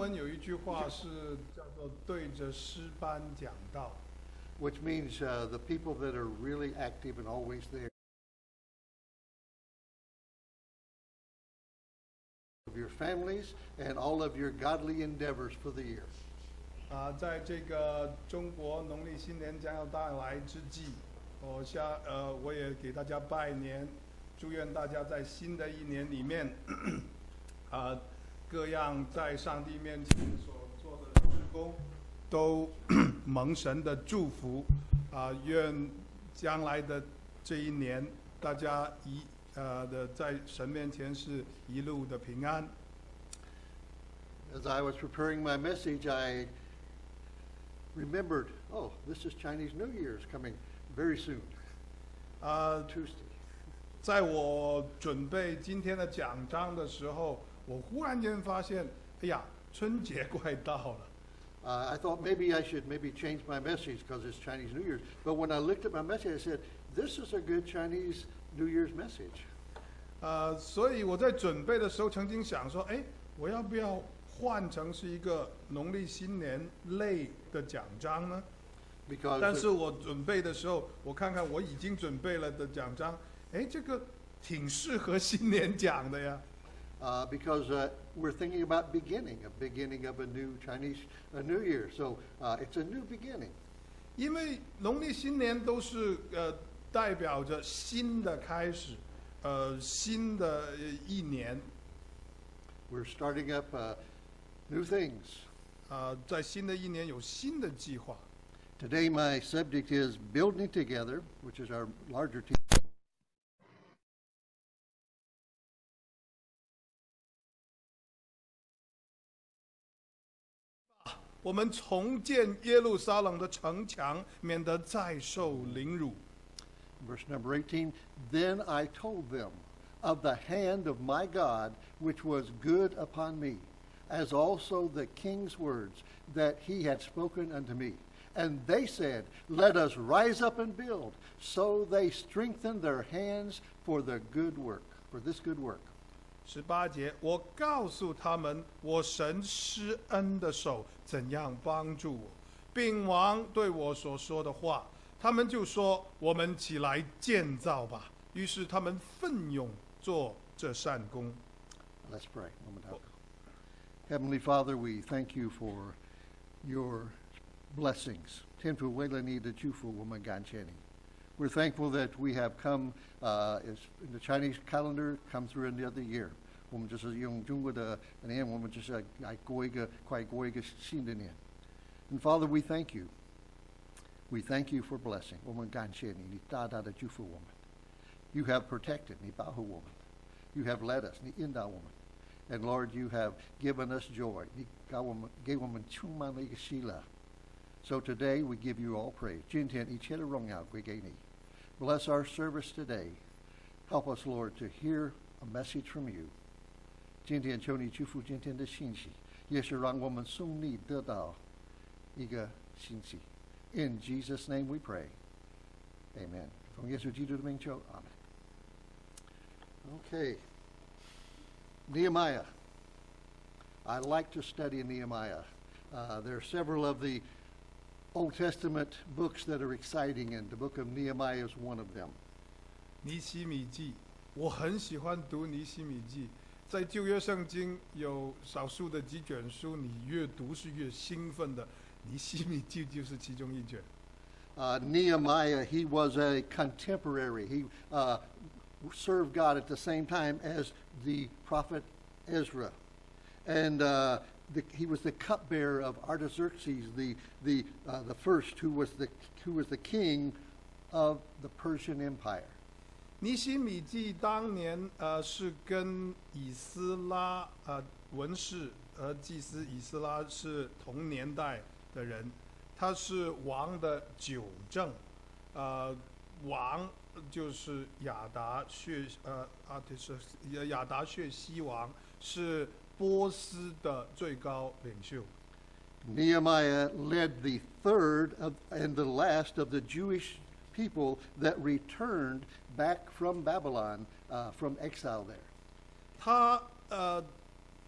文有一句话是叫做对着诗班讲道。 which means the people that are really active and always there. Of your families and all of your godly endeavors for the year. 在这个中国农历新年将要到来之际，我也给大家拜年，祝愿大家在新的一年里面，各样在上帝面前所做的事工，都蒙神的祝福，愿将来的这一年，大家在神面前是一路的平安。 As I was preparing my message, I remembered, oh, this is Chinese New Year's coming very soon. Tuesday. 在我准备今天的讲章的时候，我忽然间发现，哎呀，春节快到了。 I thought maybe I should change my message because it's Chinese New Year's. But when I looked at my message, I said, this is a good Chinese New Year's message. 所以我在准备的时候，曾经想说，哎，我要不要换成是一个农历新年类的讲章呢？但是我准备的时候，我看看我已经准备了的讲章，哎，这个挺适合新年讲的呀。 Because we're thinking about beginning of a new Chinese New Year, so it's a new beginning. 因为农历新年都是代表着新的开始，新的一年。 We're starting up new things. 在新的一年有新的计划。 Today my subject is building together, which is our larger team. 我们重建耶路撒冷的城墙，免得再受凌辱。 Verse number 18, Then I told them of the hand of my God, which was good upon me, as also the king's words that he had spoken unto me. And they said, Let us rise up and build. So they strengthened their hands for the good work, for this good work. 18节，我告诉他们，我神施恩的手怎样帮助我，并王对我所说的话，他们就说：我们起来建造吧。于是他们奋勇做这善工。 Let's pray. Heavenly Father, we thank you for your blessings. 天父，为了你的祝福，我们感谢你。We're thankful that we have come, in the Chinese calendar, come through another year. 我们就是用中国的年，我们就是来快过一个新的年。And Father, we thank you. We thank you for blessing. 我们感谢你，你大大的祝福我们。You have protected, 你保护我们。You have led us, 你引导我们。And Lord, you have given us joy. 你给我们充满了一个喜乐。So today we give you all praise. 今天一切的荣耀归给你。Bless our service today. Help us, Lord, to hear a message from you. 今天求你祝福今天的信息，也是让我们从你得到一个信息。In Jesus' name we pray. Amen. 奉耶稣基督的名求，阿门。Okay. Nehemiah. I like to study Nehemiah. There are several of the Old Testament books that are exciting, and the book of Nehemiah is one of them. 尼希米记，我很喜欢读尼希米记。在旧约圣经有少数的几卷书，你越读是越兴奋的。尼希米记就是其中一卷。 Nehemiah, he was a contemporary. He served God at the same time as the prophet Ezra, and he was the cupbearer of Artaxerxes, the first, who was the king of the Persian Empire. 尼希米记当年是跟以斯拉文士和祭司以斯拉是同年代的人，他是王的九正，王就是亚达薛西王，是波斯的最高领袖。 Nehemiah led the third and the last of the Jewish people that returned back from Babylon, from exile there. 他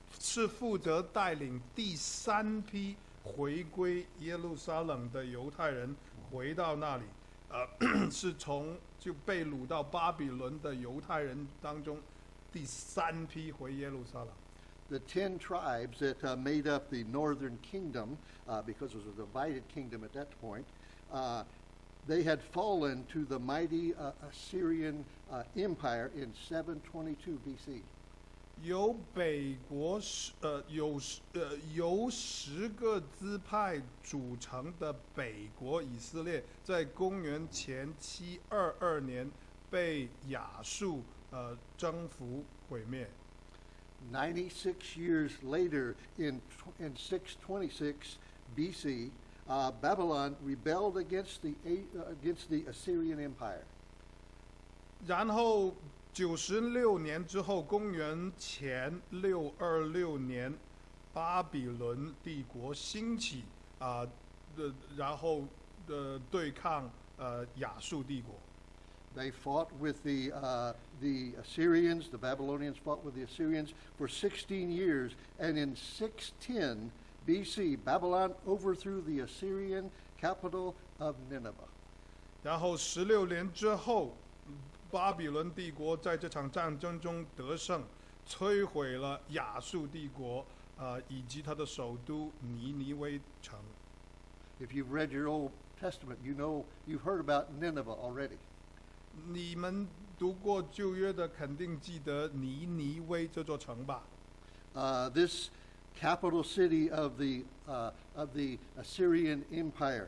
是负责带领第3批回归耶路撒冷的犹太人回到那里，是从就被掳到巴比伦的犹太人当中第3批回耶路撒冷。 The 10 tribes that made up the northern kingdom, because it was a divided kingdom at that point, they had fallen to the mighty Assyrian empire in 722 BC. 由北国由10个支派组成的北国以色列，在公元前722年被亚述征服毁灭。 96 years later, in 626 BC, Babylon rebelled against the Assyrian Empire. 然后96年之后，公元前626年，巴比伦帝国兴起然后对抗亚述帝国。 They fought with the Assyrians. The Babylonians fought with the Assyrians for 16 years, and in 610 BC, Babylon overthrew the Assyrian capital of Nineveh. 然后16年之后，巴比伦帝国在这场战争中得胜，摧毁了亚述帝国以及它的首都尼尼微城。 If you've read your Old Testament, you've heard about Nineveh already. 你们读过旧约的，肯定记得尼尼微这座城吧 ？This capital city of the Assyrian Empire.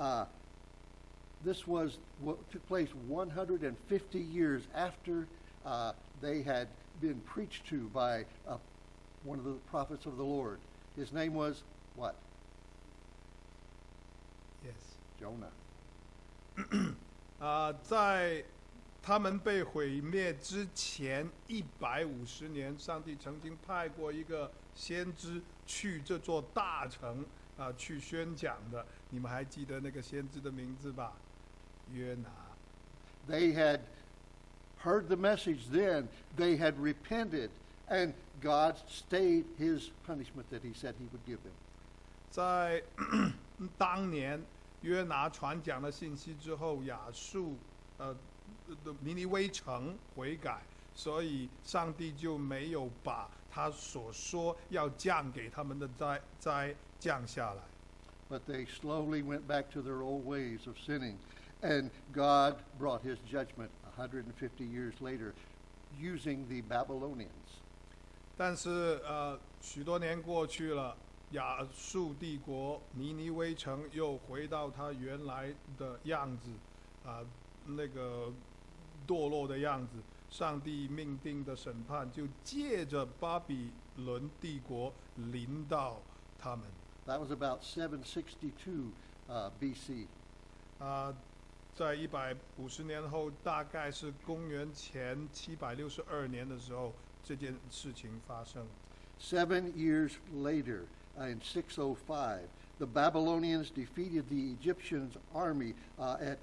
This was what took place 150 years after they had been preached to by one of the prophets of the Lord. His name was what? Yes. Jonah. 在他们被毁灭之前150年，上帝曾经派过一个先知去这座大城去宣讲的。你们还记得那个先知的名字吧？约拿。 They had heard the message then. They had repented, and God stayed His punishment that He said He would give them. 在当年约拿传讲了信息之后，亚述尼尼微城悔改，所以上帝就没有把他所说要降给他们的灾降下来。 But they slowly went back to their old ways of sinning, and God brought His judgment 150 years later, using the Babylonians. 但是许多年过去了，亚述帝国尼尼微城又回到它原来的样子，那个堕落的样子。上帝命定的审判就借着巴比伦帝国临到他们。 That was about 762 BC. 在150年后，大概是公元前762年的时候，这件事情发生。 7 years later, in 605, the Babylonians defeated the Egyptians' army at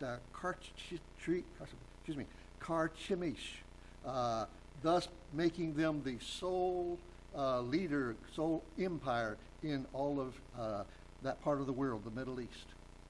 Carchemish, thus making them the sole leader, sole empire in all of that part of the world, the Middle East.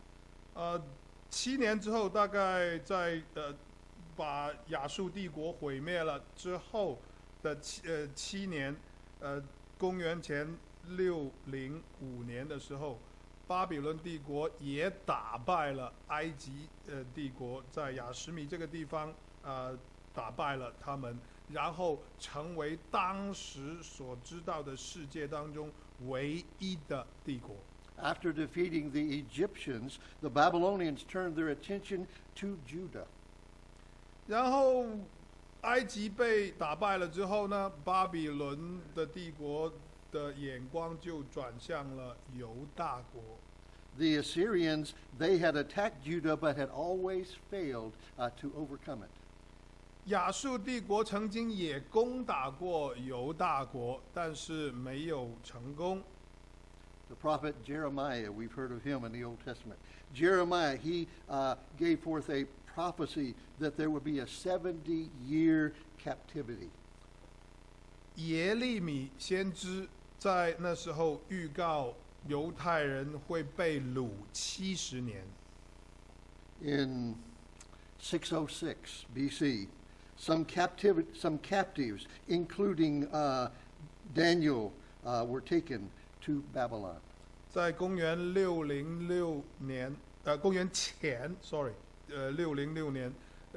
7年之后，大概在把亚述帝国毁灭了之后的7年，公元前605年的时候，巴比伦帝国也打败了埃及帝国，在亚什米这个地方打败了他们，然后成为当时所知道的世界当中唯一的帝国。 After defeating the Egyptians, the Babylonians turned their attention to Judah. 然后埃及被打败了之后呢，巴比伦的帝国的眼光就转向了犹大国。 The Assyrians, they had attacked Judah but had always failed to overcome it. 亚述帝国曾经也攻打过犹大国，但是没有成功。 The prophet Jeremiah, we've heard of him in the Old Testament. Jeremiah, he gave forth a prophecy that there would be a 70-year captivity. 耶利米先知在那时候预告犹太人会被掳70年。 In 606 BC, some captives, including Daniel, were taken to Babylon. 在公元606年，公元前 ，606年，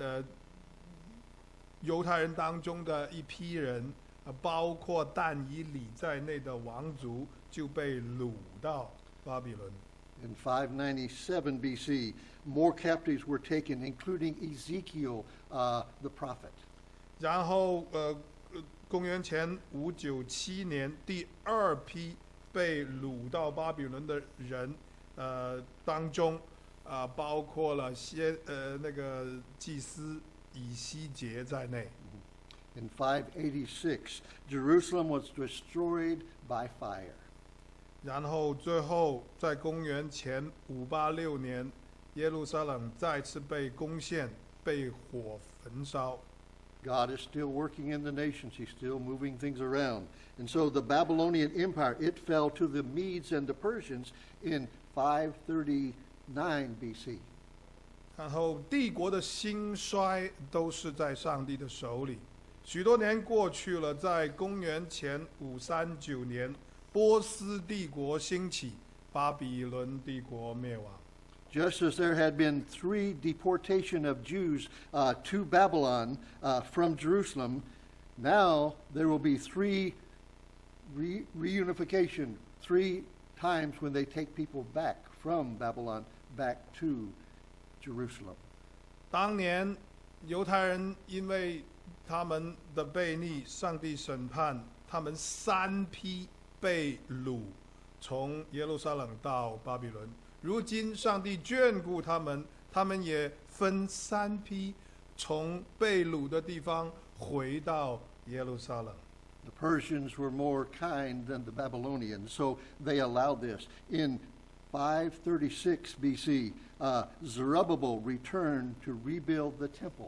犹太人当中的一批人，包括但以理在内的王族，就被掳到巴比伦。 In 597 BC, more captives were taken, including Ezekiel, the prophet. 然后，公元前597年，第二批被掳到巴比伦的人，当中，包括了那个祭司以西结在内。 In 586, Jerusalem was destroyed by fire. 然后最后在公元前586年，耶路撒冷再次被攻陷，被火焚烧。 God is still working in the nations. He's still moving things around. And so the Babylonian Empire, it fell to the Medes and the Persians in 539 BC. 然后帝国的兴衰都是在上帝的手里。许多年过去了，在公元前539年，波斯帝国兴起，巴比伦帝国灭亡。 Just as there had been 3 deportation of Jews to Babylon from Jerusalem, now there will be 3 reunification, 3 times when they take people back from Babylon back to Jerusalem. 当年犹太人因为他们的悖逆，上帝审判他们3批被掳，从耶路撒冷到巴比伦。如今上帝眷顾他们，他们也分3批从被掳的地方回到耶路撒冷。 The Persians were more kind than the Babylonians, so they allowed this. In 536 BC, Zerubbabel returned to rebuild the temple.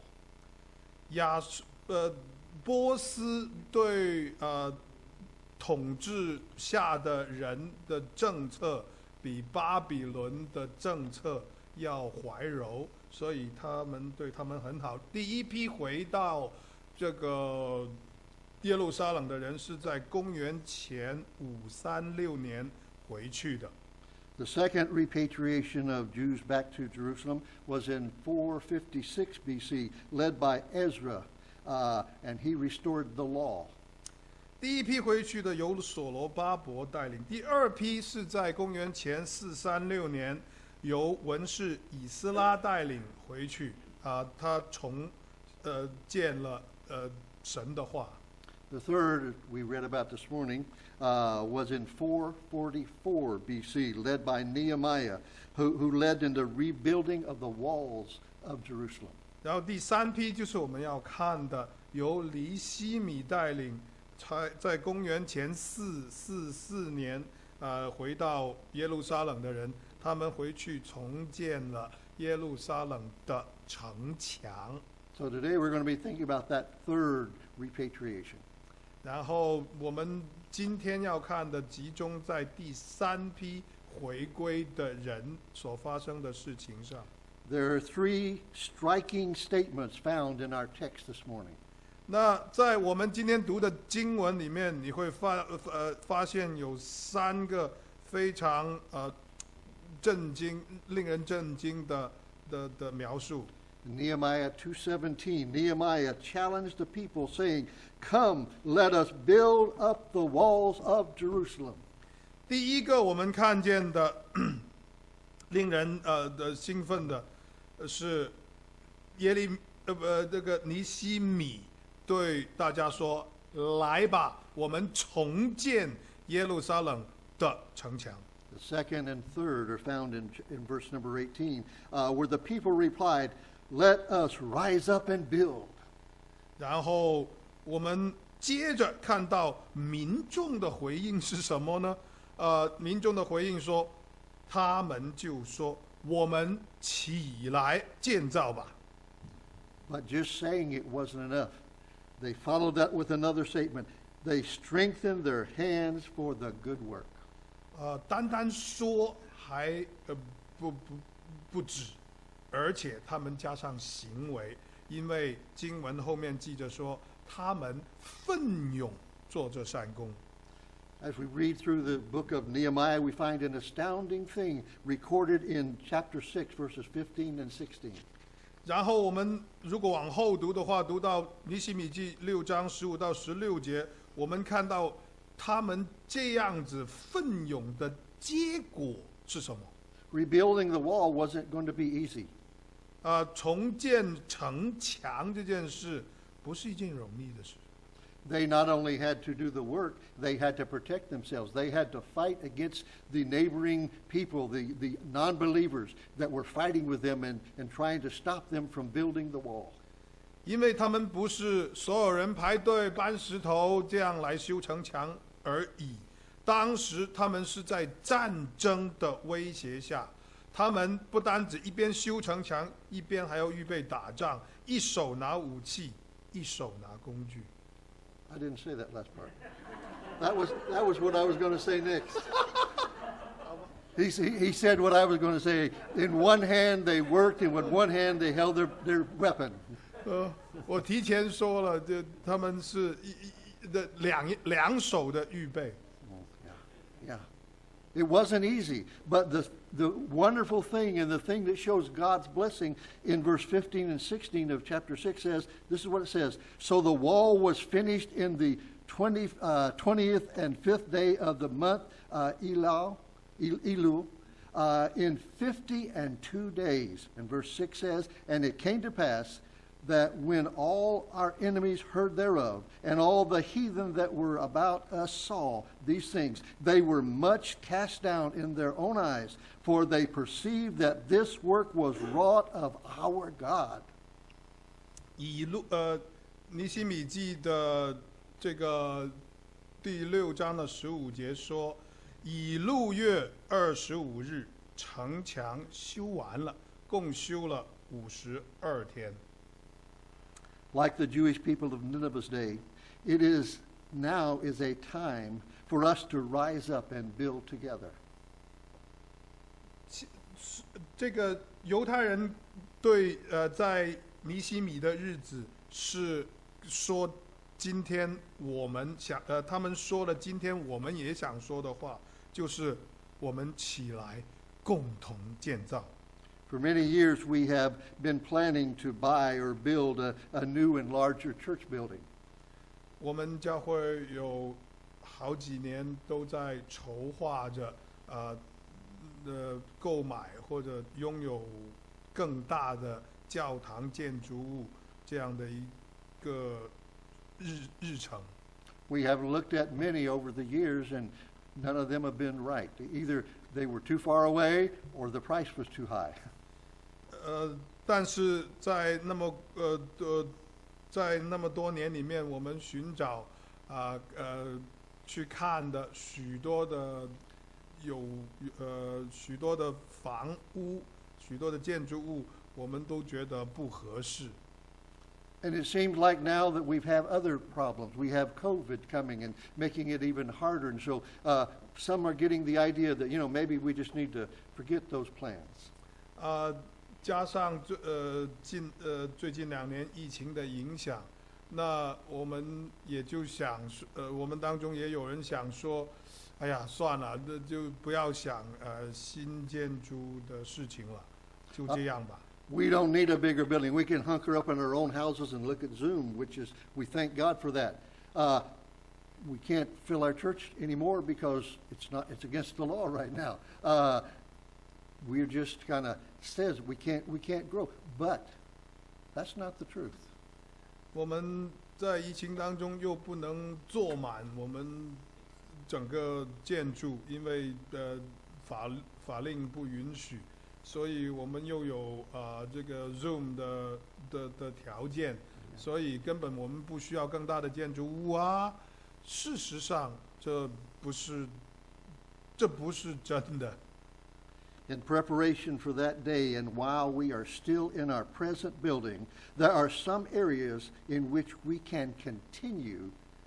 波斯对统治下的人的政策比巴比伦的政策要怀柔，所以他们对他们很好。第一批回到这个耶路撒冷的人是在公元前536年回去的。 The second repatriation of Jews back to Jerusalem was in 456 BC, led by Ezra, and he restored the law. 第一批回去的由所罗巴伯带领，第二批是在公元前436年由文士以斯拉带领回去。他建了神的话。 The third we read about this morning was in 444 BC, led by Nehemiah, who led in the rebuilding of the walls of Jerusalem. 然后第3批就是我们要看的，由尼希米带领，在公元前444年，回到耶路撒冷的人，他们回去重建了耶路撒冷的城墙。 So today we're going to be thinking about that third repatriation. 然后我们今天要看的集中在第3批回归的人所发生的事情上。 There are 3 striking statements found in our text this morning. 那在我们今天读的经文里面，你会发现有3个非常令人震惊的描述。 Nehemiah 2:17, Nehemiah challenged the people, saying, "Come, let us build up the walls of Jerusalem." 第一个我们看见的令人的兴奋的是这个尼希米对大家说：“来吧，我们重建耶路撒冷的城墙。” The second and third are found in verse number 18, where the people replied, "Let us rise up and build." 然后我们接着看到民众的回应是什么呢？民众的回应说，他们就说：“我们起来建造吧。” But just saying it wasn't enough. They followed that with another statement. they strengthened their hands for the good work. 单单说还不止，而且他们加上行为，因为经文后面记着说，他们奋勇做这善工。 As we read through the book of Nehemiah, we find an astounding thing recorded in chapter 6, verses 15 and 16. 然后我们如果往后读的话，读到尼希米记6章15到16节，我们看到他们这样子奋勇的结果是什么？ Rebuilding the wall wasn't going to be easy. 重建城墙这件事不是一件容易的事。 They not only had to do the work, they had to protect themselves. They had to fight against the neighboring people, the non-believers that were fighting with them and trying to stop them from building the wall. 因为他们不是所有人排队搬石头这样来修城墙而已，当时他们是在战争的威胁下，他们不单只一边修城墙，一边还要预备打仗，一手拿武器，一手拿工具。 I didn't say that last part. That was what I was going to say next. He said what I was going to say. In one hand they worked, and with one hand they held their weapon. 我提前说了，他们是两手的预备。 Yeah. It wasn't easy, but the wonderful thing and the thing that shows God's blessing in verse 15 and 16 of chapter 6 says, this is what it says, so the wall was finished in the 20th and 5th day of the month Elul, in 52 days. And verse 6 says, and it came to pass that when all our enemies heard thereof, and all the heathen that were about us saw these things, they were much cast down in their own eyes, for they perceived that this work was wrought of our God. 尼希米记的这个第6章的15节说，以路月25日，城墙修完了，共修了52天。 Like the Jewish people of Nineveh's day, it is now is a time for us to rise up and build together. 这个犹太人对在尼希米的日子是说，今天我们想他们说了今天我们也想说的话，就是我们起来共同建造。 For many years, we have been planning to buy or build a new and larger church building. 我们教会有好几年都在筹划着，购买或者拥有更大的教堂建筑物这样的一个日程。 We have looked at many over the years, and none of them have been right. Either they were too far away, or the price was too high. 但是在那么多年里面，我们寻找去看的许多的许多的房屋、许多的建筑物，我们都觉得不合适。 And it seems like now that we have other problems. We have COVID coming and making it even harder. And so some are getting the idea that, maybe we just need to forget those plans. 加上最近2年疫情的影响，那我们也就想我们当中也有人想说，哎呀，算了，那就不要想新建筑的事情了，就这样吧。 We don't need a bigger building. We can hunker up in our own houses and look at Zoom, which is, we thank God for that. We can't fill our church anymore because it's against the law right now. We're just kind of says we can't grow, but that's not the truth. 我们在疫情当中又不能坐满我们整个建筑，因为法令不允许，所以我们又有这个 Zoom 的条件，所以根本我们不需要更大的建筑物啊。事实上，这不是真的。 In preparation for that day, and while we are still in our present building, there are some areas in which we can continue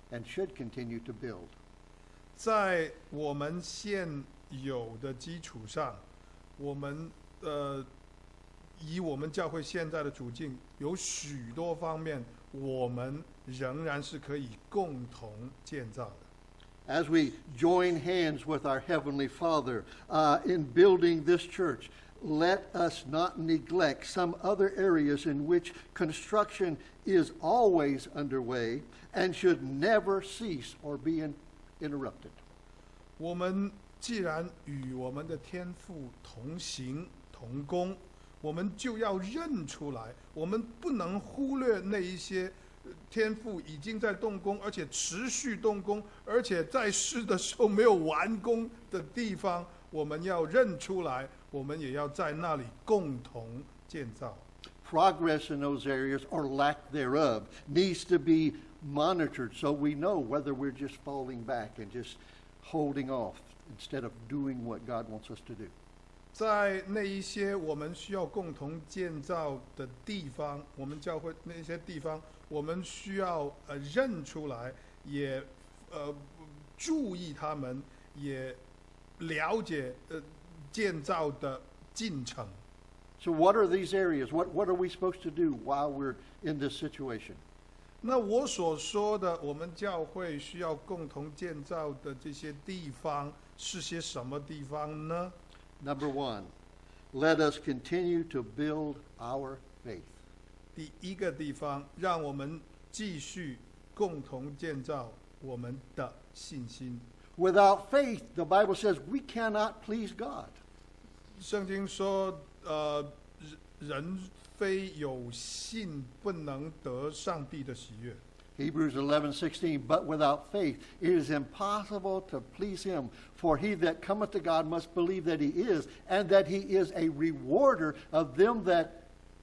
and should continue to build. 在我们现有的基础上，我们以我们教会现在的处境，有许多方面我们仍然是可以共同建造的。 As we join hands with our Heavenly Father in building this church, let us not neglect some other areas in which construction is always underway and should never cease or be interrupted. 我们既然与我们的天父同行同工，我们就要认出来，我们不能忽略那一些天父已经在动工，而且持续动工，而且在世的时候没有完工的地方，我们要认出来，我们也要在那里共同建造。 Progress in those areas or lack thereof needs to be monitored so we know whether we're just falling back and just holding off instead of doing what God wants us to do. 在那一些我们需要共同建造的地方，我们教会那些地方，我们需要认出来，也注意他们，也了解建造的进程。 So what are these areas? What are we supposed to do while we're in this situation? 那我所说的，我们教会需要共同建造的这些地方是些什么地方呢？ Number one, let us continue to build our faith. 第一个地方，让我们继续共同建造我们的信心。 Without faith, the Bible says we cannot please God. 圣经说，人非有信不能得上帝的喜悦。 Hebrews 11:16, but without faith it is impossible to please him, for he that cometh to God must believe that he is, and that he is a rewarder of them that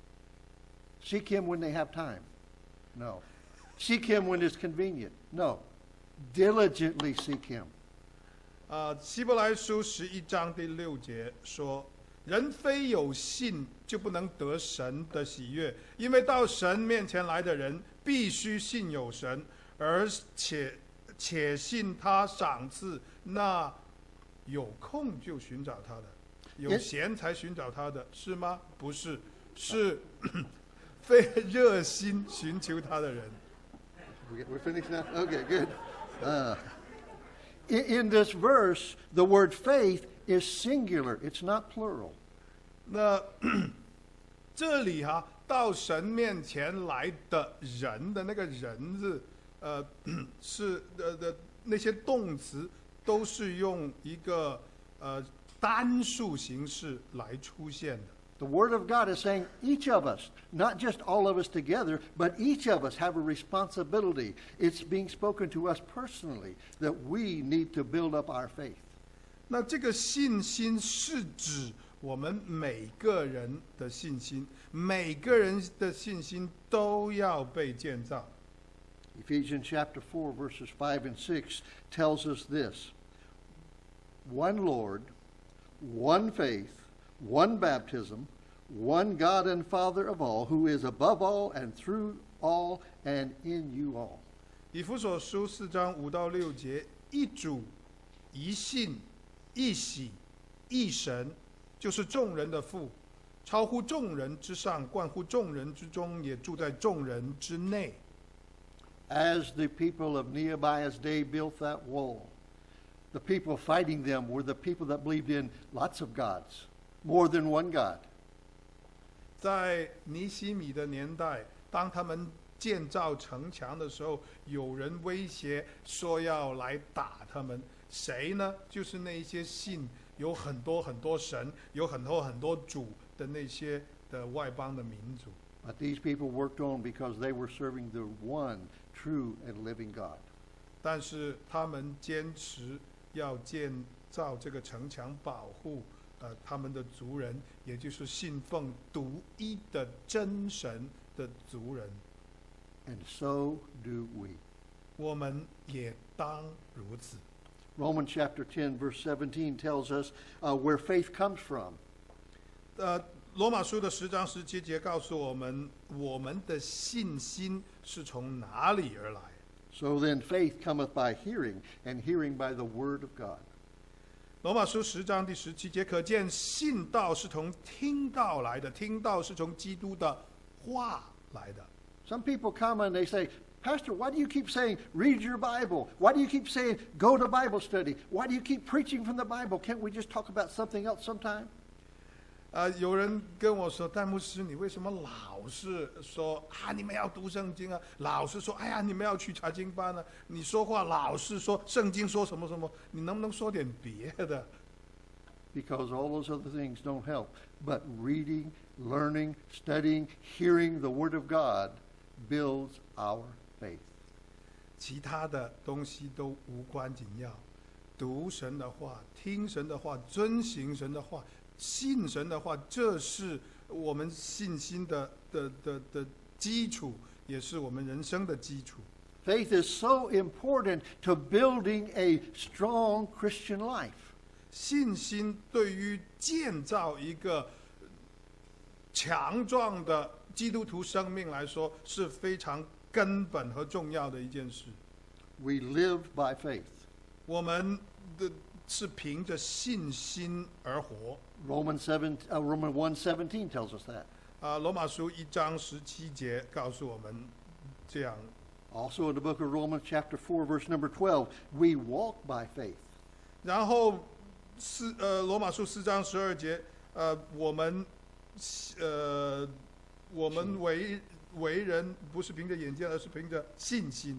seek him when they have time. No. Seek him when it's convenient. No. Diligently seek him. 希伯来书11章第6节说，人非有信就不能得神的喜悦，因为到神面前来的人必须信有神，而且信他赏赐那有空就寻找他的，有闲才寻找他的，是吗？不是，是非热心寻求他的人。 We're finished now? Okay, good. In this verse, the word faith is singular. It's not plural. 那这里到神面前来的人的那个人字，是那些动词都是用一个单数形式来出现的。 The Word of God is saying each of us, not just all of us together, but each of us have a responsibility. It's being spoken to us personally that we need to build up our faith. 那这个信心是指我们每个人的信心，每个人的信心都要被建造。 Ephesians chapter 4, verses 5 and 6 tells us this: one Lord, one faith, one baptism, one God and Father of all, who is above all and through all and in you all. 以弗所书4章5到6节，一主、一信、一喜、一神，就是众人的父，超乎众人之上，冠乎众人之中，也住在众人之内。 As the people of Nehemiah's day built that wall, the people fighting them were the people that believed in lots of gods, more than one God. 在尼希米的年代，当他们建造城墙的时候，有人威胁说要来打他们。谁呢？就是那些信有很多很多神，有很多很多主的那些的外邦的民族。 But these people worked on because they were serving the one true and living God. 但是他们坚持要建造这个城墙，保护他们的族人，也就是信奉独一的真神的族人。 And so do we. 我们也当如此。 Romans chapter 10, verse 17 tells us where faith comes from. 罗马书的10章17节告诉我们，我们的信心是从哪里而来。 So then faith cometh by hearing, and hearing by the word of God. 罗马书10章第17节，可见信道是从听道来的，听道是从基督的话来的。 Some people come and they say, Pastor, why do you keep saying, read your Bible? Why do you keep saying, go to Bible study? Why do you keep preaching from the Bible? Can't we just talk about something else sometime? 有人跟我说，戴牧师，你为什么老是说啊，你们要读圣经啊？老是说，哎呀，你们要去查经班啊？你说话老是说圣经说什么什么，你能不能说点别的？ Because all those other things don't help. But reading, learning, studying, hearing the Word of God builds our faith. 其他的东西都无关紧要，读神的话，听神的话，遵行神的话，信神的话，这是我们信心的基础，也是我们人生的基础。 Faith is so important to building a strong Christian life. 信心对于建造一个强壮的基督徒生命来说，是非常根本和重要的一件事。 We live by faith. 我们是凭着信心而活。 Romans 1:17 tells us that. 罗马书1章17节告诉我们这样。 Also in the book of Romans chapter 4 verse number 12, we walk by faith. 然后罗马书4章12节，我们为人不是凭着眼见，而是凭着信心。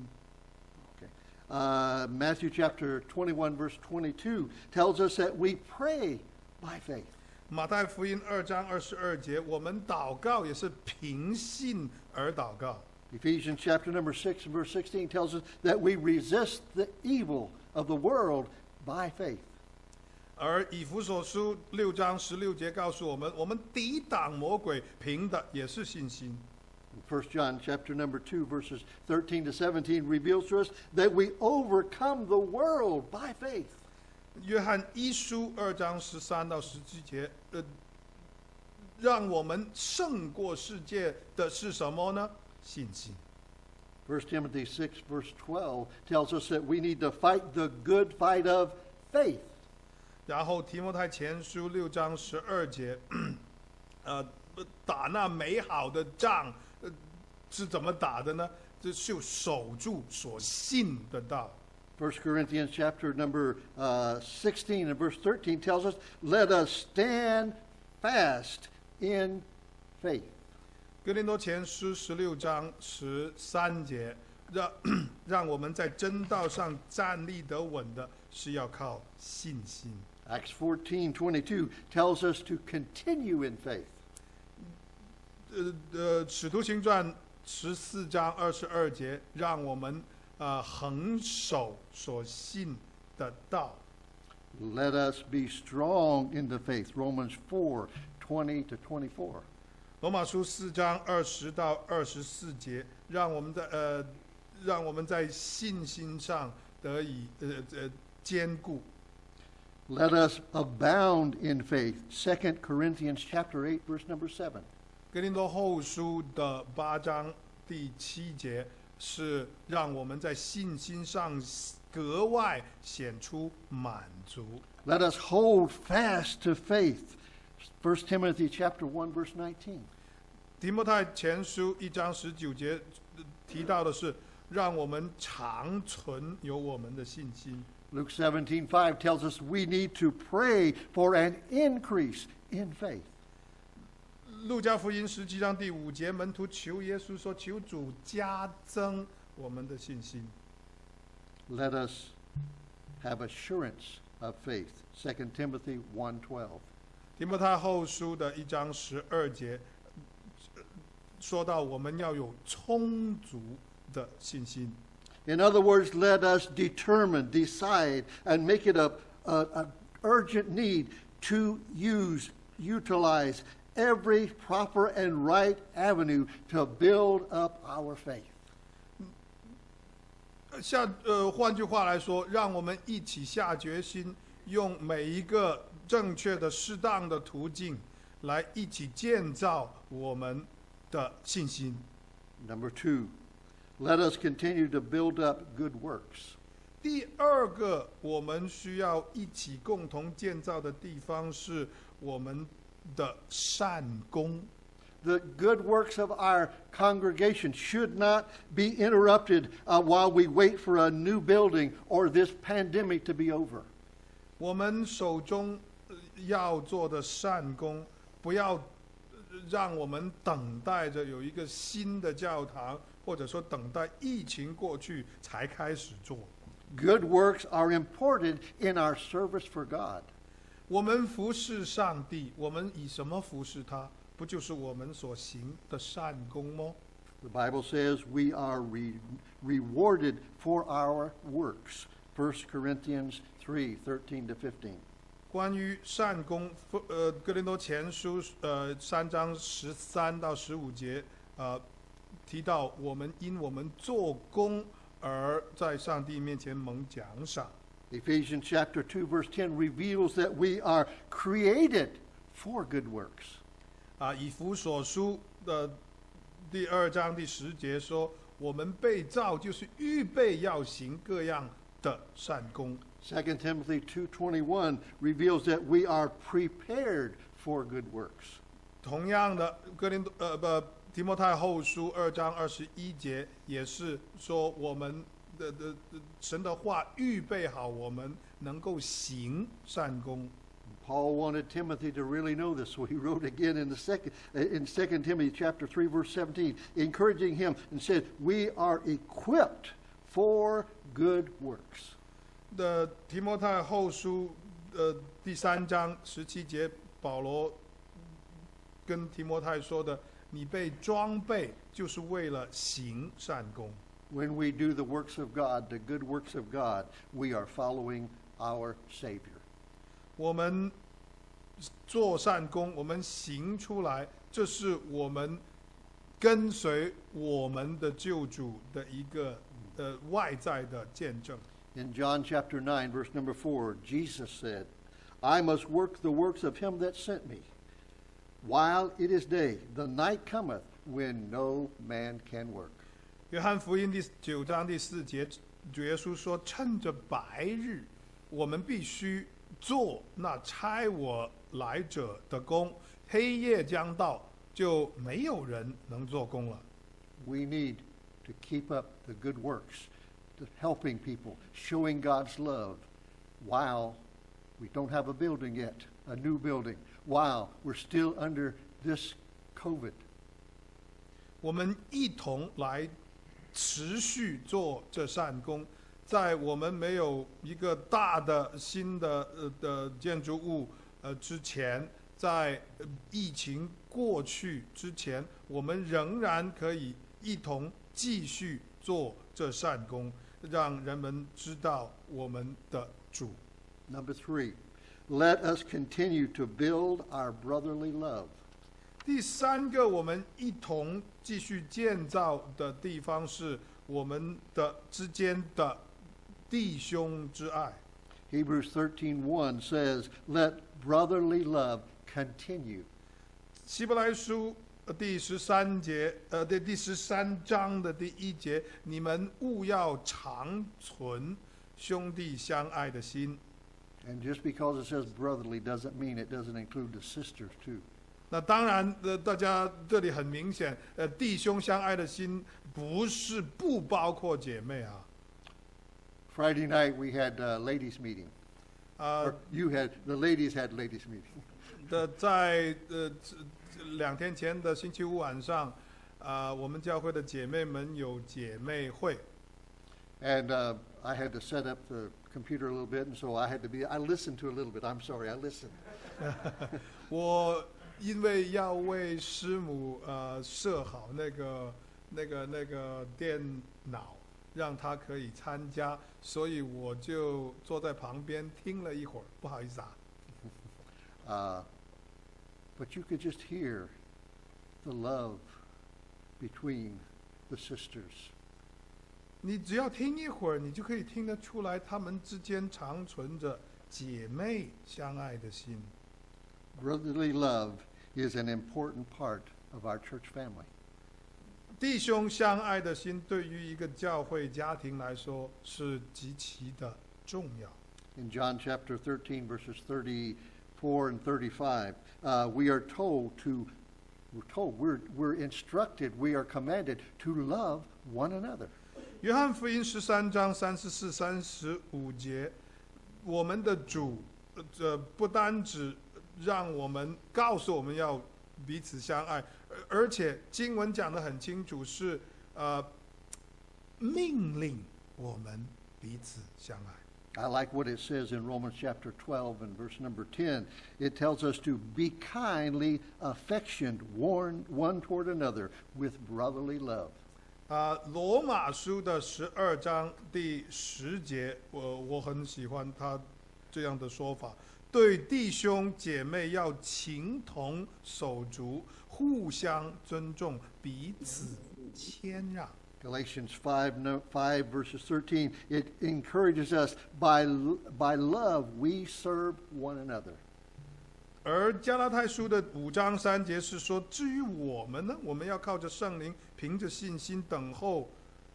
Matthew chapter 21 verse 22 tells us that we pray by faith. 马太福音2章22节，我们祷告也是凭信而祷告。 Ephesians chapter number 6 verse 16 tells us that we resist the evil of the world by faith. 而以弗所书6章16节告诉我们，我们抵挡魔鬼，凭的也是信心。 1 John chapter number 2 verses 13 to 17 reveals to us that we overcome the world by faith. 约翰1书2章13到17节，让我们胜过世界的是什么呢？信心。 1 Timothy 6 verse 12 tells us that we need to fight the good fight of faith. 然后提摩太前书6章12节，打那美好的仗，是怎么打的呢？就守住所信的道。 1 Corinthians chapter number 16 and verse 13 tells us, let us stand fast in faith. 哥林多前书16章13节，让我们在真道上站立得稳的，是要靠信心。 Acts 14:22 tells us to continue in faith. 使徒行传14章22节，让我们恒守所信的道。 Let us be strong in the faith. Romans 4:20 to 24. 罗马书4章20到24节，让我们在信心上得以坚固。 Let us abound in faith. 2 Corinthians chapter 8 verse number 7. 哥林多后书的8章第7节，是让我们在信心上格外显出满足。 Let us hold fast to faith. 1 Timothy chapter 1 verse 19. 提摩太前书1章19节提到的是，让我们长存有我们的信心。 Luke 17:5 tells us we need to pray for an increase in faith. 路加福音17章第5节，门徒求耶稣说：“求主加增我们的信心。” Let us have assurance of faith. 2 Timothy 1:12. 提摩太后书的1章12节说到，我们要有充足的信心。 In other words, let us determine, decide, and make it an urgent need to utilize every proper and right avenue to build up our faith. 换句话来说，让我们一起下决心，用每一个正确的、适当的途径，来一起建造我们的信心。 Number 2, Let us continue to build up good works. 第二个我们需要一起共同建造的地方是我们的善功。 The good works of our congregation should not be interrupted while we wait for a new building or this pandemic to be over. 我们手中要做的善功，不要让我们等待着有一个新的教堂，或者说等待疫情过去才开始做。 Good works are important in our service for God. 我们服侍上帝，我们以什么服侍他？不就是我们所行的善功吗？ The Bible says we are rewarded for our works. 1 Corinthians 3:13 to 15. 关于善功，哥林多前书3章13到15节，提到我们因我们做工而在上帝面前蒙奖赏。 Ephesians chapter 2 verse 10 reveals that we are created for good works. 以弗所书的第2章第10节说，我们被造就是预备要行各样的善功。 2 Timothy 2:21 reveals that we are prepared for good works. 同样的，提摩太后书2章21节也是说，我们的神的话预备好我们能够行善功。 Paul wanted Timothy to really know this, so he wrote again in 2 Timothy chapter 3 verse 17, encouraging him and said, "We are equipped for good works." 的提摩太后书第3章17节，保罗跟提摩太说的，你被装备就是为了行善功。 When we do the works of God, the good works of God, we are following our Savior. 我们做善功，我们行出来，这是我们跟随我们的救主的一个外在的见证。 In John chapter 9, verse number 4, Jesus said, "I must work the works of him that sent me. While it is day, the night cometh when no man can work." 约翰福音第9章第4节，主耶稣说：“趁着白日，我们必须做那差我来者的工；黑夜将到，就没有人能做工了。” We need to keep up the good works, to helping people, showing God's love, while we don't have a building yet, a new building, while we're still under this COVID. 我们一同来持续做这善功，在我们没有一个大的新的建筑物之前，在疫情过去之前，我们仍然可以一同继续做这善功，让人们知道我们的主。 Number 3, let us continue to build our brotherly love. 第3个我们一同继续建造的地方是我们的之间的弟兄之爱。 Hebrews 13:1 says, "Let brotherly love continue." 希伯来书第13章的第1节，你们务要长存兄弟相爱的心。 And just because it says brotherly doesn't mean it doesn't include the sisters too. 那当然，大家这里很明显，弟兄相爱的心不包括姐妹啊。 Friday night we had a ladies meeting. Or the ladies had ladies meeting. 在2天前的星期五晚上，我们教会的姐妹们有姐妹会。 And I had to set up the computer a little bit, and so I listened to a little bit. I'm sorry, I listened. 我因为要为师母设好那个电脑，让她可以参加，所以我就坐在旁边听了一会儿，不好意思啊。 But you could just hear the love between the sisters. 你只要听一会儿，你就可以听得出来，她们之间常存着姐妹相爱的心。 Brotherly love is an important part of our church family. 弟兄相爱的心对于一个教会家庭来说是极其的重要。 In John chapter 13, verses 34 and 35, we are told we're instructed, we are commanded to love one another. 约翰福音13章34、35节，我们的主不单只让我们告诉我们要彼此相爱，而且经文讲得很清楚，是命令我们彼此相爱。 I like what it says in Romans chapter 12 and verse number 10. It tells us to be kindly affectioned one toward another with brotherly love. 罗马书的12章第10节，我很喜欢他这样的说法，对弟兄姐妹要情同手足，互相尊重，彼此谦让。 Galatians 5 verses 13, it encourages us, by love we serve one another. 而加拉太书的5章3节是说，至于我们呢，我们要靠着圣灵，凭着信心等候。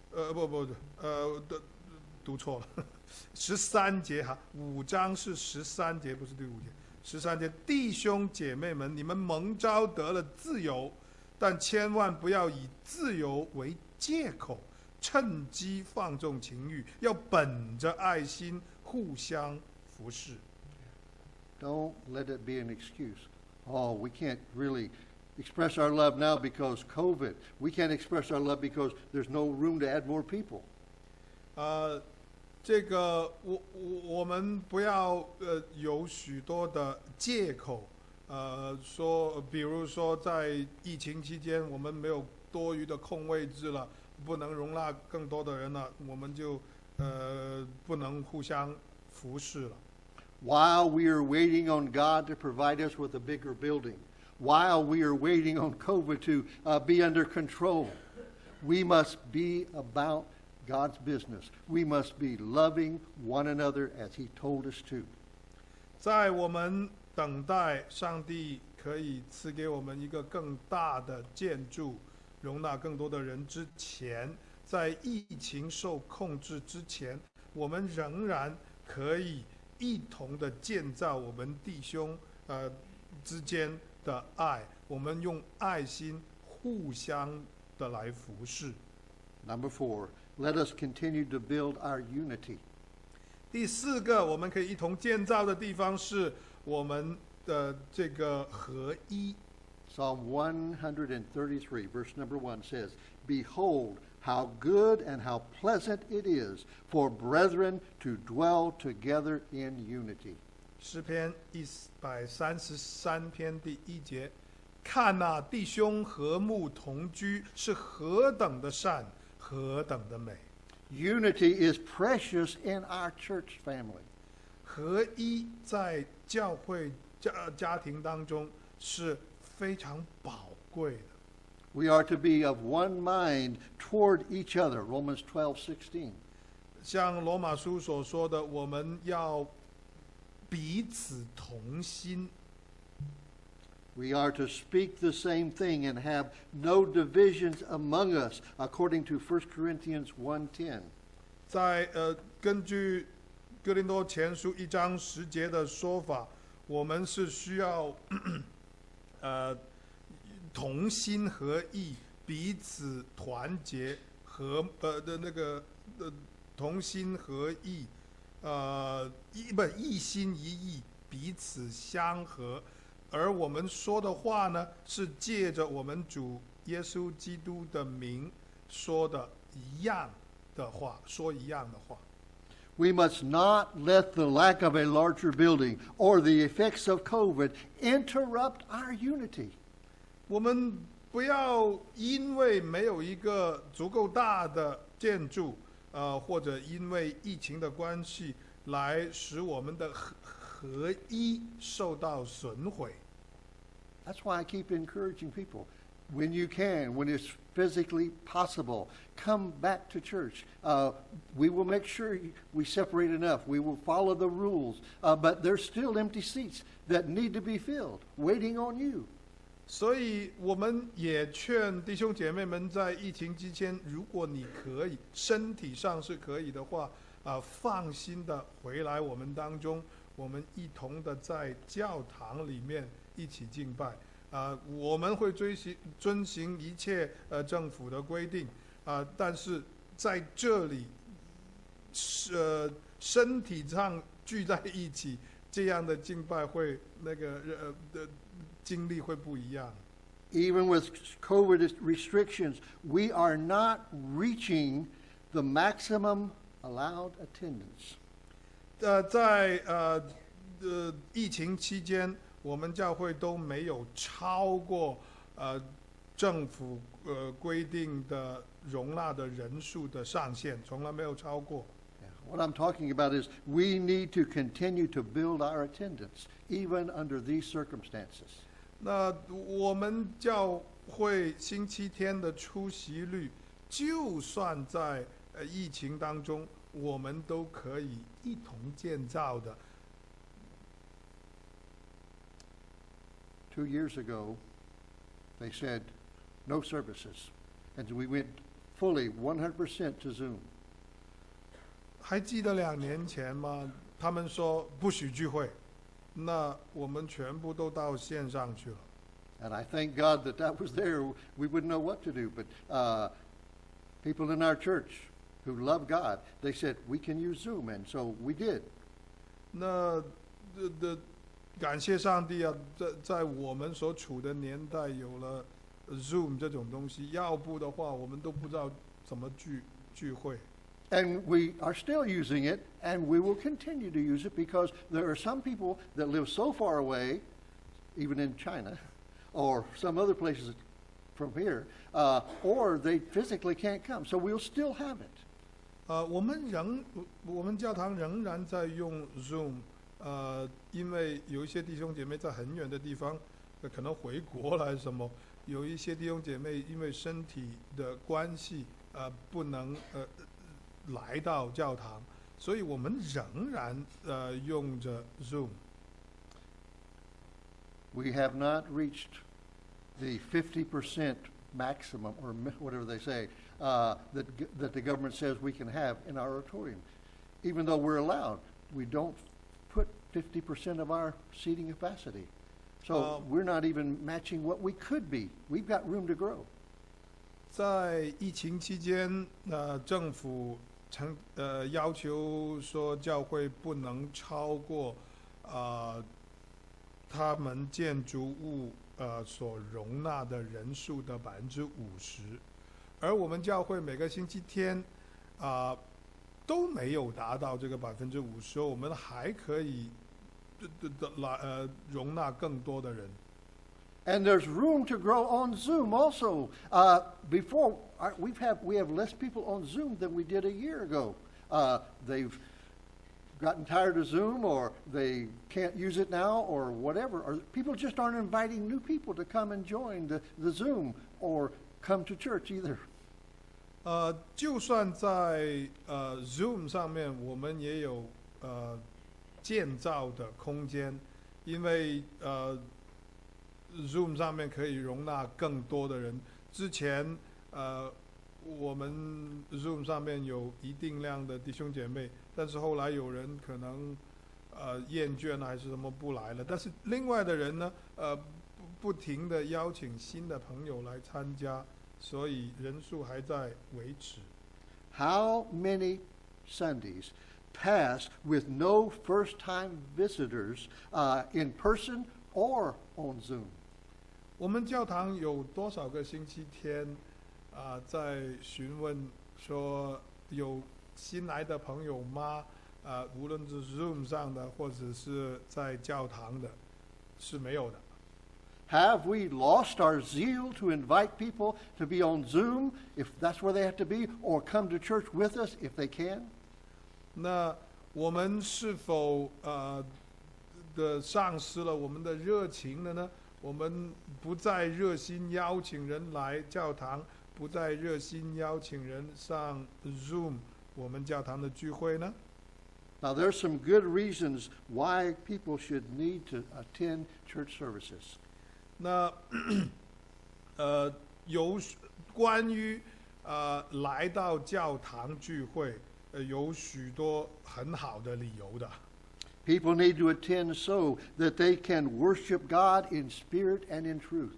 读错了，13节哈，5章是13节，不是第5节。13节，弟兄姐妹们，你们蒙召得了自由，但千万不要以自由为借口，趁机放纵情欲，要本着爱心互相服侍。 Don't let it be an excuse. Oh, we can't really express our love now because COVID. We can't express our love because there's no room to add more people. 这个我们不要有许多的借口，说比如说在疫情期间我们没有多余的空位置了，不能容纳更多的人了，我们就不能互相服侍了。 While we are waiting on God to provide us with a bigger building, while we are waiting on COVID to be under control, we must be about God's business. We must be loving one another as He told us to. 在我们等待上帝可以赐给我们一个更大的建筑，容纳更多的人之前，在疫情受控制之前，我们仍然可以一同的建造我们弟兄之间的爱，我们用爱心互相的来服侍。 Number 4, let us continue to build our unity. 第4个我们可以一同建造的地方是我们的这个合一。 Psalm 133, verse number 1 says, Behold, how good and how pleasant it is for brethren to dwell together in unity. 诗篇133篇第1节，看哪，弟兄和睦同居，是何等的善，何等的美。 Unity is precious in our church family. 合一在教会家庭当中是非常宝贵的。 We are to be of one mind toward each other, Romans 12:16. 像罗马书所说的，我们要彼此同心。 We are to speak the same thing and have no divisions among us, according to 1 Corinthians 1:10. 在根据哥林多前书1章10节的说法，我们是需要同心合意，彼此团结同心合意，一心一意，彼此相合。而我们说的话呢，是借着我们主耶稣基督的名说的一样的话，说一样的话。 We must not let the lack of a larger building or the effects of COVID interrupt our unity. 我们不要因为没有一个足够大的建筑，或者因为疫情的关系，来使我们的合一受到损毁。 That's why I keep encouraging people. When you can, when it's physically possible, come back to church. We will make sure we separate enough. We will follow the rules. But there's still empty seats that need to be filled, waiting on you. 所以我们也劝弟兄姐妹们，在疫情期间，如果你可以，身体上是可以的话，放心的回来我们当中，我们一同的在教堂里面一起敬拜。我们会遵行一切政府的规定，但是在这里，身体上聚在一起，这样的敬拜会经历会不一样。 Even with COVID restrictions, we are not reaching the maximum allowed attendance. 在疫情期间，我们教会都没有超过政府规定的容纳的人数的上限，从来没有超过。 What I'm talking about is we need to continue to build our attendance, even under these circumstances. 那我们教会星期天的出席率，就算在疫情当中，我们都可以一同建造的。 2 years ago, they said no services, and we went fully 100% to Zoom. 还记得2年前吗？他们说不许聚会，那我们全部都到线上去了。 And I thank God that was there. We wouldn't know what to do. But people in our church who love God, they said, we can use Zoom. And so we did. 那感谢上帝啊，在我们所处的年代有了 Zoom 这种东西，要不的话我们都不知道怎么聚会。 And we are still using it, and we will continue to use it because there are some people that live so far away, even in China, or some other places from here, or they physically can't come. So we'll still have it. 我们教堂仍然在用 Zoom，因为有一些弟兄姐妹在很远的地方，可能回国来什么，有一些弟兄姐妹因为身体的关系，不能来到教堂，所以我们仍然用着 Zoom。 We have not reached the 50% maximum, or whatever they say, that the government says we can have in our auditorium. Even though we're allowed, we don't put 50% of our seating capacity. So we're not even matching what we could be. We've got room to grow. 在疫情期间，政府要求说教会不能超过他们建筑物所容纳的人数的50%，而我们教会每个星期天都没有达到这个50%，我们还可以容纳更多的人。 And there's room to grow on Zoom also. Before we have less people on Zoom than we did a year ago. They've gotten tired of Zoom, or they can't use it now, or whatever. Or people just aren't inviting new people to come and join the Zoom or come to church either. 就算在Zoom 上面，我们也有建造的空间，因为Zoom 上面可以容纳更多的人。之前我们 Zoom 上面有一定量的弟兄姐妹，但是后来有人可能厌倦了还是什么不来了，但是另外的人呢不停的邀请新的朋友来参加，所以人数还在维持。 How many Sundays pass with no first-time visitors in person or on Zoom? 我们教堂有多少个星期天在询问说有新来的朋友吗？无论是 Zoom 上的或者是在教堂的，是没有的。 Have we lost our zeal to invite people to be on Zoom if that's where they have to be, or come to church with us if they can? 那我们是否丧失了我们的热情了呢？我们不再热心邀请人来教堂，不再热心邀请人上 Zoom 我们教堂的聚会呢？ Now, there's some good reasons why people should need to attend church services. 那有关于来到教堂聚会，有许多很好的理由的。 People need to attend so that they can worship God in spirit and in truth.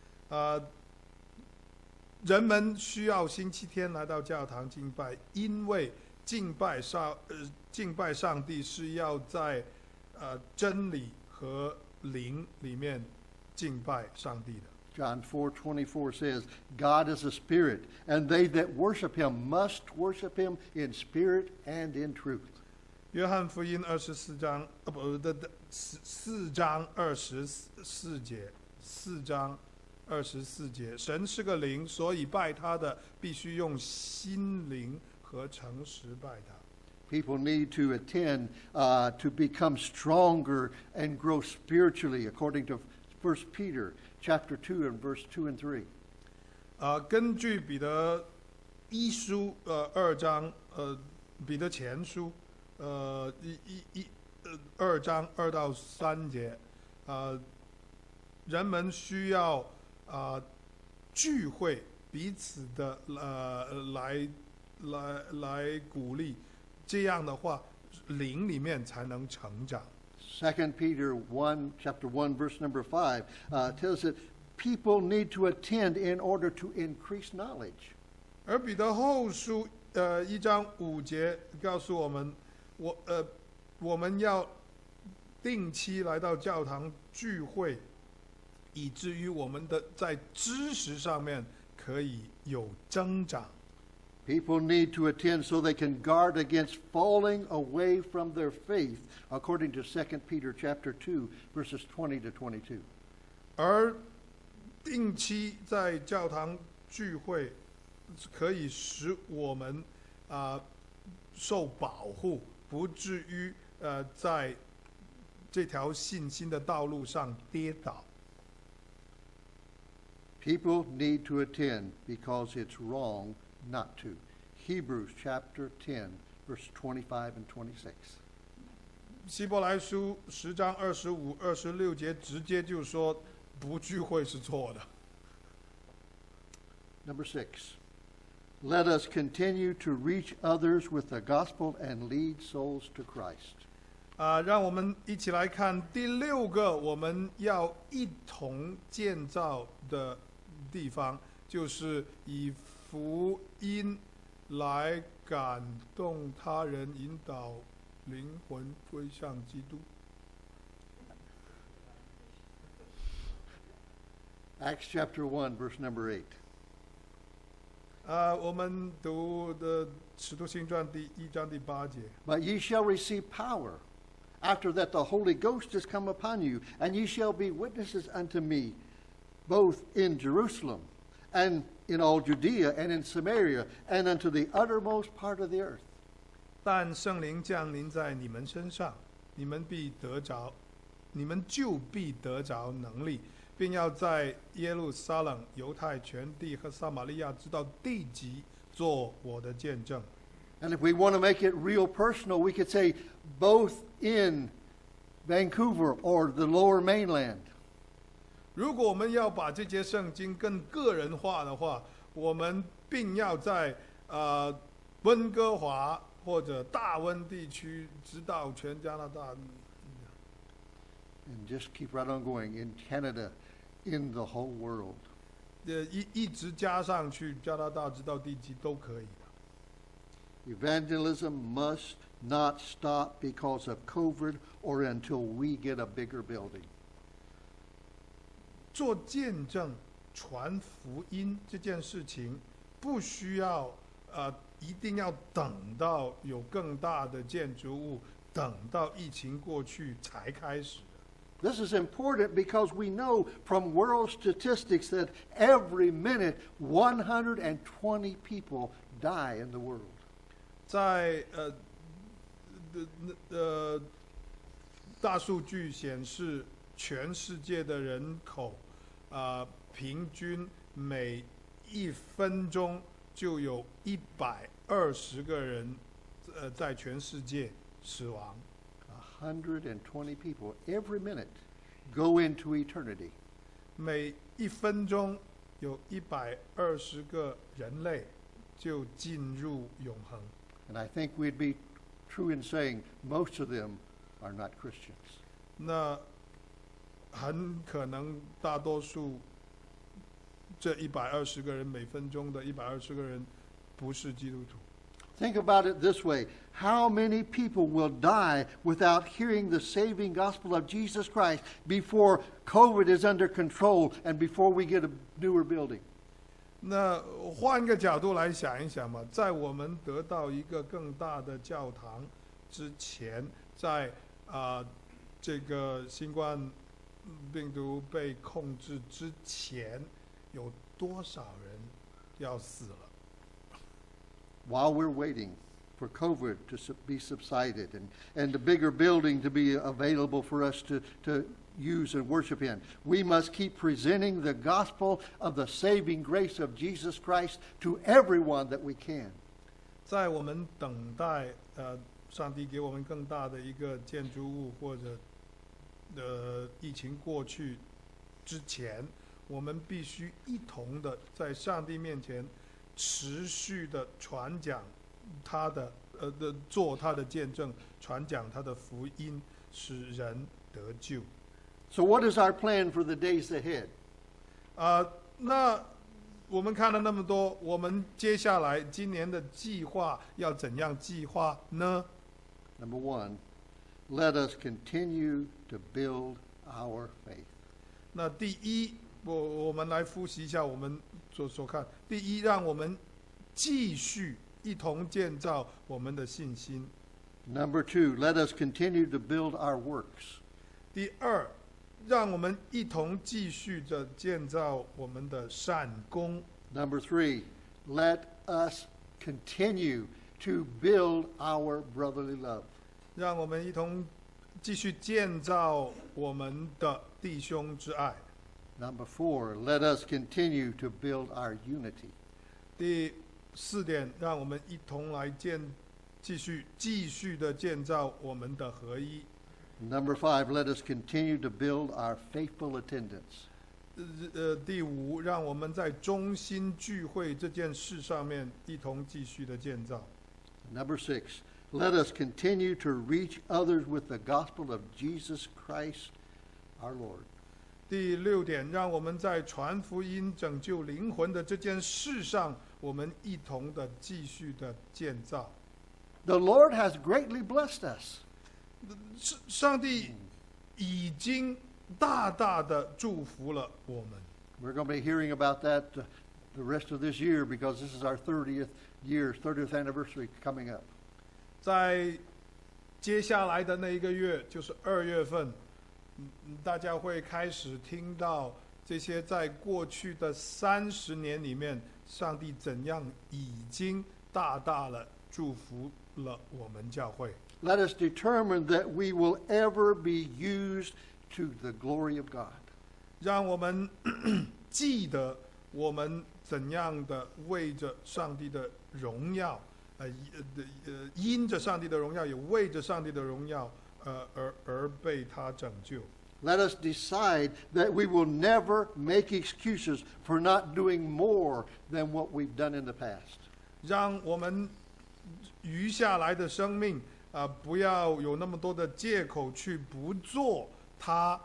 人们需要星期天来到教堂敬拜，因为敬拜上帝是要在真理和灵里面敬拜上帝的。 John 4:24 says, God is a spirit, and they that worship him must worship him in spirit and in truth. 约翰福音24章4章24节，4章24节，神是个灵，所以拜他的必须用心灵和诚实拜他。 People need to attend to become stronger and grow spiritually, according to 1 Peter chapter 2 and verse 2 and 3. 根据彼得一书2章彼得前书2章2到3节，人们需要聚会，彼此的来鼓励，这样的话，灵里面才能成长。 2 Peter chapter 1, verse number 5 tells that people need to attend in order to increase knowledge. 而彼得后书1章5节告诉我们，我们要定期来到教堂聚会，以至于我们的在知识上面可以有增长。 People need to attend so they can guard against falling away from their faith, according to 2 Peter chapter 2, verses 20 to 22. 而定期在教堂聚会，可以使我们受保护，不至于在这条信心的道路上跌倒。 People need to attend because it's wrong not to. Hebrews chapter 10, verse 25 and 26. 希伯来书10章25、26节直接就说不聚会是错的。 Number 6, let us continue to reach others with the gospel and lead souls to Christ. 让我们一起来看第6个我们要一同建造的地方，就是以福音来感动他人，引导灵魂归向基督。 Acts chapter 1, verse number 8. 我们读的《使徒行传》第1章第8节。 But ye shall receive power, after that the Holy Ghost is come upon you, and ye shall be witnesses unto me, both in Jerusalem, and in all Judea, and in Samaria, and unto the uttermost part of the earth. 但圣灵降临在你们身上，你们就必得着能力，并要在耶路撒冷、犹太全地和撒玛利亚直到地极做我的见证。 And if we want to make it real personal, we could say both in Vancouver or the Lower Mainland. 如果我们要把这节圣经更个人化的话，我们并要在温哥华或者大温地区，直到全加拿大。 And just keep right on going in Canada, in the whole world. 一直加上去，加拿大直到地极都可以的。 Evangelism must not stop because of COVID or until we get a bigger building. 做见证、传福音这件事情，不需要一定要等到有更大的建筑物，等到疫情过去才开始。 This is important because we know from world statistics that every minute 120 people die in the world. 在大数据显示，全世界的人口平均每1分钟就有120个人在全世界死亡。 120 people every minute go into eternity. 每1分钟有120个人类就进入永恒。 And I think we'd be true in saying most of them are not Christians. 那很可能大多数这120个人，每分钟的120个人不是基督徒。 Think about it this way. How many people will die without hearing the saving gospel of Jesus Christ before COVID is under control and before we get a newer building? 那换个角度来想一想嘛，在我们得到一个更大的教堂之前，在这个新冠病毒被控制之前，有多少人要死了？ While we're waiting for COVID to be subsided and the bigger building to be available for us to use and worship in, we must keep presenting the gospel of the saving grace of Jesus Christ to everyone that we can. 在我们等待上帝给我们更大的一个建筑物，或者疫情过去之前，我们必须一同的在上帝面前持续的传讲他的做他的见证，传讲他的福音，使人得救。 So what is our plan for the days ahead? 那我们看了那么多，我们接下来今年的计划要怎样计划呢？ Number one, let us continue to build our faith. 那第一，我们来复习一下我们所看。第一，让我们继续一同建造我们的信心。 Number two, let us continue to build our works. 第二，让我们一同继续着建造我们的善功。 Number three, let us continue to build our brotherly love. 让我们一同继续建造我们的弟兄之爱。 Number four, let us continue to build our unity. 第4点，让我们一同来继续的建造我们的合一。 Number five, let us continue to build our faithful attendance. 第5，让我们在中心聚会这件事上面一同继续的建造。 Number six, let us continue to reach others with the gospel of Jesus Christ, our Lord. 第6点，让我们在传福音、拯救灵魂的这件事上，我们一同的继续的建造。 The Lord has greatly blessed us. 上帝已经大大的祝福了我们。 We're going to be hearing about that the rest of this year because this is our 30th anniversary coming up. 在接下来的那一个月，就是2月份，大家会开始听到这些在过去的30年里面，上帝怎样已经大大的祝福了我们教会。 Let us determine that we will ever be used to the glory of God. 让我们记得我们怎样的为着上帝的荣耀，因着上帝的荣耀，也为着上帝的荣耀，而被他拯救。 Let us decide that we will never make excuses for not doing more than what we've done in the past. 让我们余下来的生命不要有那么多的借口去不做他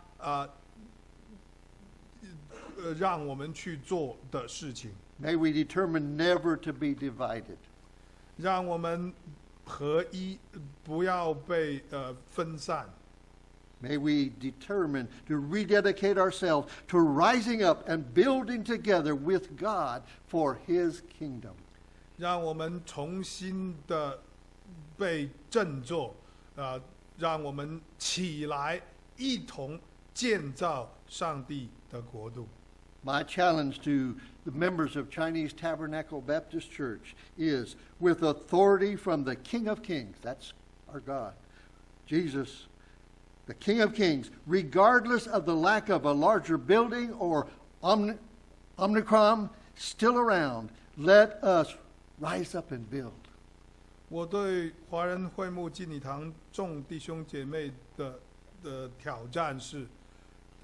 让我们去做的事情。 May we determine never to be divided. 让我们合一，不要被分散。 May we determine to rededicate ourselves to rising up and building together with God for His kingdom. 让我们重新的被振作，让我们起来一同建造上帝的国度。 My challenge to the members of Chinese Tabernacle Baptist Church is, with authority from the King of Kings, that's our God, Jesus, the King of Kings, regardless of the lack of a larger building or Omicron still around, let us rise up and build. 我对华人会幕祭礼堂众弟兄姐妹的挑战是，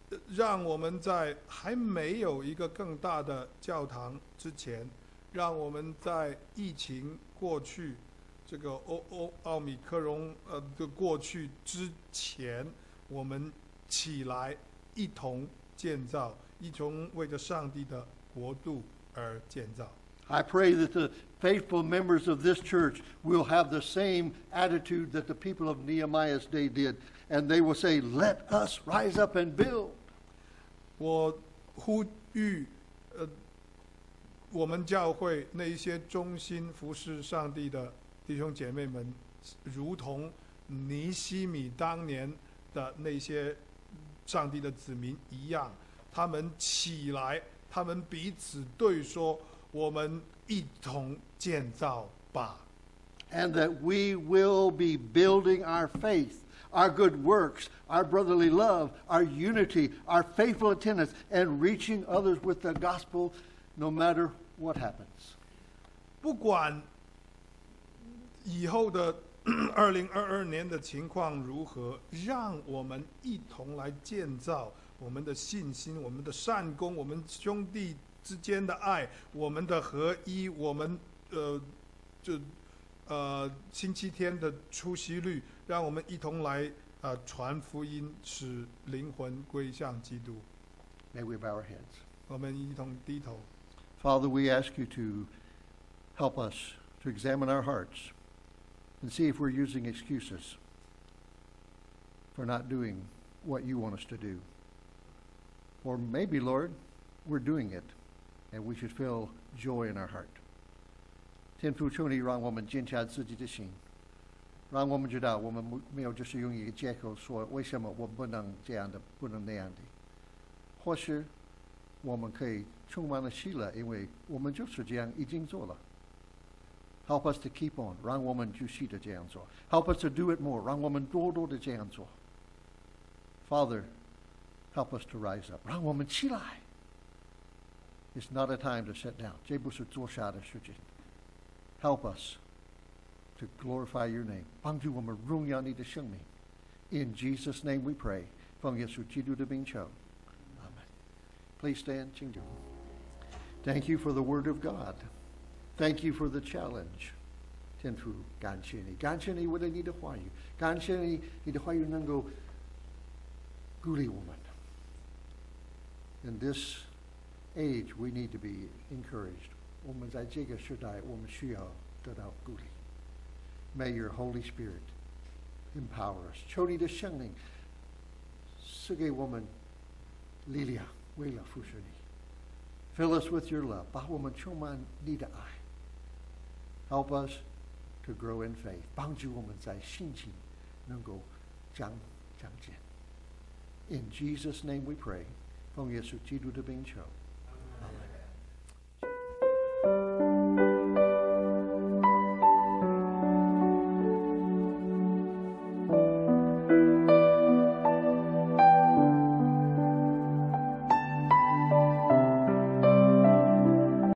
让我们在还没有一个更大的教堂之前，让我们在疫情过去，这个奥米克戎的过去之前，我们起来一同建造，一同为着上帝的国度而建造。 I pray that the faithful members of this church will have the same attitude that the people of Nehemiah's day did, and they will say, "Let us rise up and build." 我呼吁我们教会那一些忠心服侍上帝的弟兄姐妹们，如同尼希米当年的那些上帝的子民一样，他们起来，他们彼此对说，我们一同建造吧。 And that we will be building our faith, our good works, our brotherly love, our unity, our faithful attendance, and reaching others with the gospel no matter what happens. 不管以后的2022年的情况如何，让我们一同来建造我们的信心，我们的善功，我们兄弟之间的爱，我们的合一，我们星期天的出席率，让我们一同来传福音，使灵魂归向基督。 May we bow our heads. 我们一同低头。 Father, we ask you to help us to examine our hearts and see if we're using excuses for not doing what you want us to do. Or maybe, Lord, we're doing it, and we should feel joy in our heart. 天父，求你让我们检查自己的心，让我们知道我们没有就是用一个借口说为什么我不能这样的，不能那样的。或许我们可以充满了喜乐，因为我们就是这样已经做了。Help us to keep on， 让我们继续的这样做。Help us to do it more， 让我们多多的这样做。Father, help us to rise up， 让我们起来。It's not a time to sit down， 这不是坐下的时间。Help us to glorify your name， 帮助我们荣耀你的生命。In Jesus' name we pray， 奉耶稣基督的名求。Please stand, 请坐。 Thank you for the word of God. Thank you for the challenge. 天父，感谢你，感谢你为了你的话语，感谢你，你的话语能够鼓励我们。In this age, we need to be encouraged. 我们在这个时代，我们需要得到鼓励。May your Holy Spirit empower us. 求你的圣灵赐给我们力量，为了服侍你。Fill us with your love. 把我们充满你的爱。Help us to grow in faith. 帮助我们在信心能够长见。In Jesus' name we pray. 奉耶稣基督的名求。